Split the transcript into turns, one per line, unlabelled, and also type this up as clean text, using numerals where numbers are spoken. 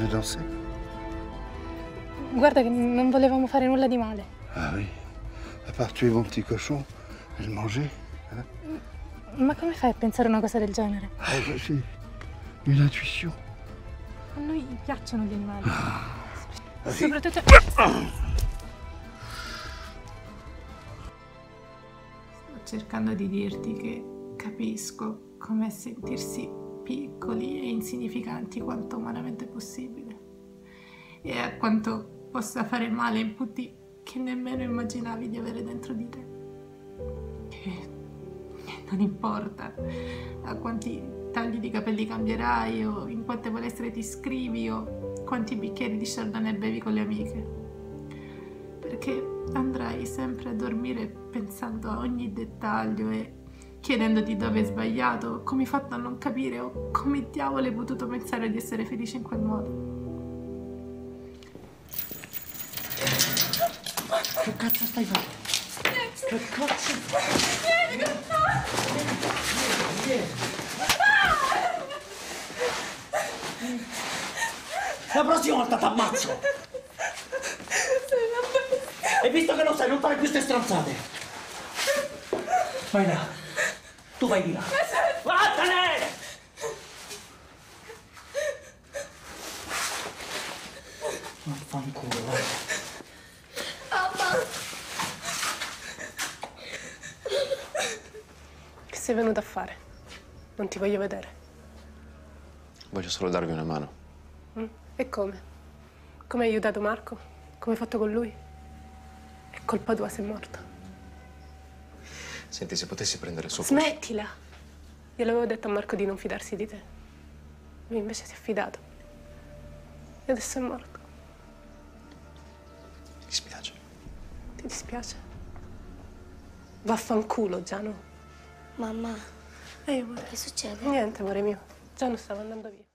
veux danser?
Guarda che non volevamo fare nulla di male.
Ah oui. À part tuer mon petit cochon et le manger. Hein?
Ma come fai a pensare una cosa del genere?
C'est une intuition.
A noi piacciono gli animali.
Sì.
Soprattutto... Sto cercando di dirti che capisco com'è sentirsi piccoli e insignificanti quanto umanamente possibile. E a quanto possa fare male in punti che nemmeno immaginavi di avere dentro di te. Che non importa a quanti tagli di capelli cambierai o in quante palestre ti iscrivi o quanti bicchieri di Chardonnay bevi con le amiche. Perché andrai sempre a dormire pensando a ogni dettaglio e chiedendoti dove hai sbagliato, come hai fatto a non capire o come diavolo hai potuto pensare di essere felice in quel modo.
Che cazzo stai facendo? Che cazzo? La prossima volta t'ammazzo! E visto che lo sai, non fare queste stronzate! Vai là! Tu vai di là! Vattene! Vaffanculo, vai!
Che sei venuta a fare? Non ti voglio vedere.
Voglio solo darvi una mano.
E come? Come hai aiutato Marco? Come hai fatto con lui? È colpa tua se è morto.
Senti, se potessi prendere il suo posto.
Smettila! Io l'avevo detto a Marco di non fidarsi di te. Lui invece si è fidato. E adesso è morto.
Mi dispiace.
Ti dispiace? Vaffanculo, Giano.
Mamma,
Ehi, amore.
che succede?
Niente, amore mio. Giano stava andando via.